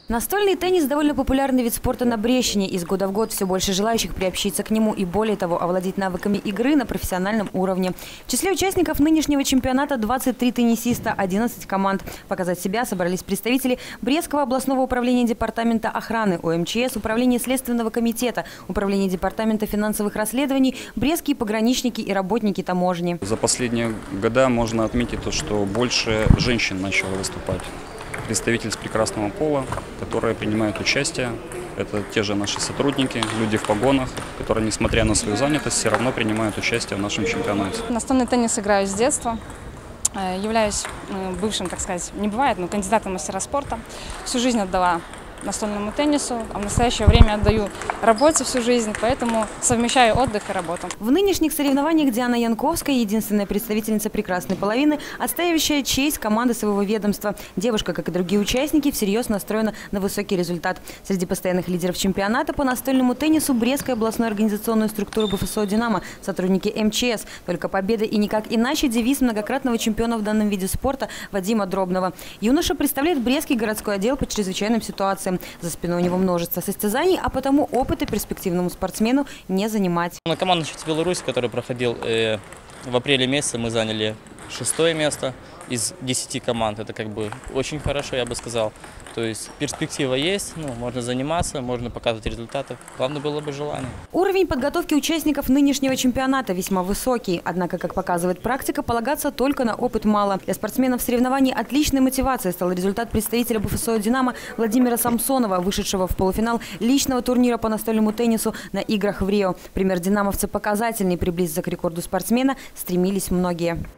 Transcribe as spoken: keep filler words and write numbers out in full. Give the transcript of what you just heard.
Настольный теннис – довольно популярный вид спорта на Брещине. Из года в год все больше желающих приобщиться к нему и, более того, овладеть навыками игры на профессиональном уровне. В числе участников нынешнего чемпионата двадцать три теннисиста, одиннадцать команд. Показать себя собрались представители Брестского областного управления департамента охраны, О Эм Че Эс, Управления Следственного комитета, Управления департамента финансовых расследований, брестские пограничники и работники таможни. За последние годы можно отметить то, что больше женщин начало выступать. Представительниц прекрасного пола, которые принимают участие. Это те же наши сотрудники, люди в погонах, которые, несмотря на свою занятость, все равно принимают участие в нашем чемпионате. Настольный теннис играю с детства. Являюсь бывшим, так сказать, не бывает, но кандидатом в мастера спорта. Всю жизнь отдала настольному теннису, а в настоящее время отдаю работе всю жизнь, поэтому совмещаю отдых и работу. В нынешних соревнованиях Диана Янковская – единственная представительница прекрасной половины, отстаивающая честь команды своего ведомства. Девушка, как и другие участники, всерьез настроена на высокий результат. Среди постоянных лидеров чемпионата по настольному теннису Брестской областной организационной структуры Бэ Эф Эс О «Динамо», сотрудники Эм Че Эс. Только победа и никак иначе – девиз многократного чемпиона в данном виде спорта Вадима Дробного. Юноша представляет Брестский городской отдел по чрезвычайным ситуациям. За спиной у него множество состязаний, а потому опыта перспективному спортсмену не занимать. На командном счете Беларусь, который проходил э, в апреле месяце, мы заняли шестое место из десяти команд. Это как бы очень хорошо, я бы сказал. То есть перспектива есть, ну, можно заниматься, можно показывать результаты. Главное было бы желание. Уровень подготовки участников нынешнего чемпионата весьма высокий. Однако, как показывает практика, полагаться только на опыт мало. Для спортсменов соревнований отличной мотивацией стал результат представителя Бэ Эф Эс О «Динамо» Владимира Самсонова, вышедшего в полуфинал личного турнира по настольному теннису на играх в Рио. Пример динамовца показательный. Приблизиться к рекорду спортсмена стремились многие.